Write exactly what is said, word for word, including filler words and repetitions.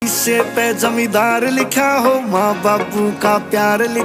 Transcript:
शीशे पे जमींदार लिखा हो, माँ बापू का प्यार लिखा